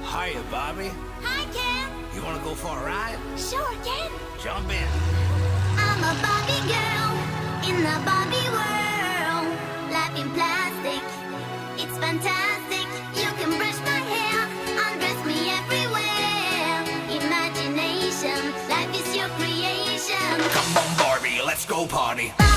Hiya, Barbie. Hi, Ken. You wanna go for a ride? Sure, Ken. Jump in. I'm a Barbie girl in the Barbie world. Life in plastic, it's fantastic. You can brush my hair, undress me everywhere. Imagination, life is your creation. Come on, Barbie, let's go party.